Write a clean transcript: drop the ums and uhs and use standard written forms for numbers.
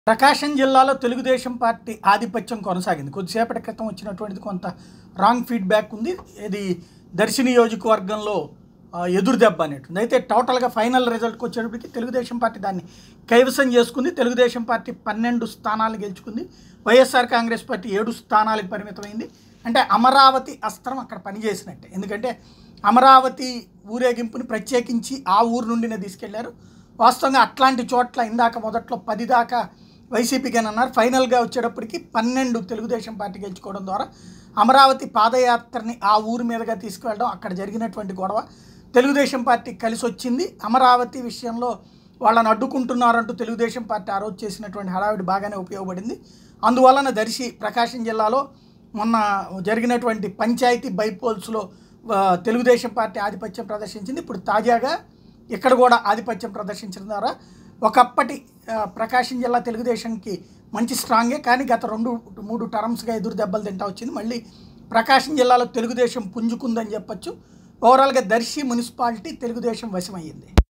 ప్రకాశం జిల్లాలో తెలుగుదేశం పార్టీ ఆధిపత్యం కొనసాగింది. కొద్దిసేపటి క్రితం వచ్చినటువంటిది కొంత రాంగ్ ఫీడ్‌బ్యాక్ ఉంది. ఇది దర్శి నియోజకవర్గంలో ఎదురు దెబ్బ అనేటుంది. అయితే టోటల్‌గా ఫైనల్ రిజల్ట్‌కి వచ్చేటప్పటికి తెలుగుదేశం పార్టీ దాన్ని కైవసం చేసుకుంది. తెలుగుదేశం పార్టీ 12 స్థానాలు గెలుచుకుంది. వైఎస్ఆర్ కాంగ్రెస్ పార్టీ 7 స్థానాలకు పరిమితమైంది. అంటే అమరావతి అస్త్రం అక్కడ పనిచేసినట్టే. ఎందుకంటే అమరావతి ఊరేగింపుని ప్రత్యేకించి ఆ ఊరు నుండినే తీసుకెళ్లారు. వాస్తవంగా అట్లాంటి చోట్ల ఇందాక మొదట్లో 10 దాకా వైసీపీకి అని అన్నారు. ఫైనల్గా వచ్చేటప్పటికి 12 తెలుగుదేశం పార్టీ గెలుచుకోవడం ద్వారా అమరావతి పాదయాత్రని ఆ ఊరి మీదుగా తీసుకువెళ్ళడం, అక్కడ జరిగినటువంటి గొడవ తెలుగుదేశం పార్టీ కలిసి వచ్చింది. అమరావతి విషయంలో వాళ్ళని అడ్డుకుంటున్నారంటూ తెలుగుదేశం పార్టీ ఆ రోజు చేసినటువంటి హడావిడి బాగానే ఉపయోగపడింది. అందువలన దర్శి ప్రకాశం జిల్లాలో మొన్న జరిగినటువంటి పంచాయతీ బైపోల్స్లో తెలుగుదేశం పార్టీ ఆధిపత్యం ప్రదర్శించింది. ఇప్పుడు తాజాగా ఇక్కడ కూడా ఆధిపత్యం ప్రదర్శించడం ద్వారా ఒకప్పటి ప్రకాశం జిల్లా తెలుగుదేశంకి మంచి స్ట్రాంగే, కానీ గత 2-3 టర్మ్స్గా ఎదురు దెబ్బలు తింటా వచ్చింది. మళ్ళీ ప్రకాశం జిల్లాలో తెలుగుదేశం పుంజుకుందని చెప్పొచ్చు. ఓవరాల్గా దర్శి మున్సిపాలిటీ తెలుగుదేశం వశమయ్యింది.